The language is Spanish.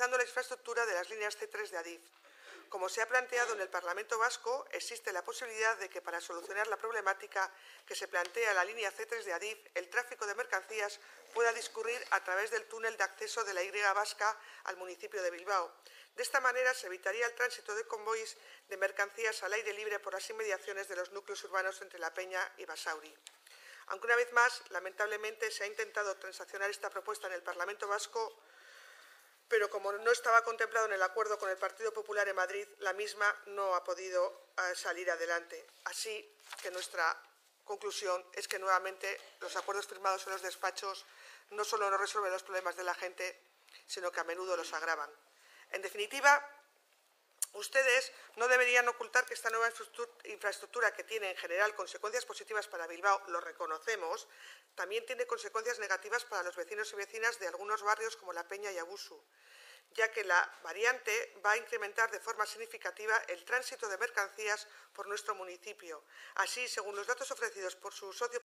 garantizando la infraestructura de las líneas C3 de Adif. Como se ha planteado en el Parlamento Vasco, existe la posibilidad de que para solucionar la problemática que se plantea en la línea C3 de Adif, el tráfico de mercancías pueda discurrir a través del túnel de acceso de la Y vasca al municipio de Bilbao. De esta manera se evitaría el tránsito de convoys de mercancías al aire libre por las inmediaciones de los núcleos urbanos entre La Peña y Basauri. Aunque una vez más, lamentablemente, se ha intentado transaccionar esta propuesta en el Parlamento Vasco, pero como no estaba contemplado en el acuerdo con el Partido Popular en Madrid, la misma no ha podido salir adelante. Así que nuestra conclusión es que nuevamente los acuerdos firmados en los despachos no solo no resuelven los problemas de la gente, sino que a menudo los agravan. En definitiva, ustedes no deberían ocultar que esta nueva infraestructura, que tiene en general consecuencias positivas para Bilbao, lo reconocemos, también tiene consecuencias negativas para los vecinos y vecinas de algunos barrios como La Peña y Abusu, ya que la variante va a incrementar de forma significativa el tránsito de mercancías por nuestro municipio. Así, según los datos ofrecidos por su socio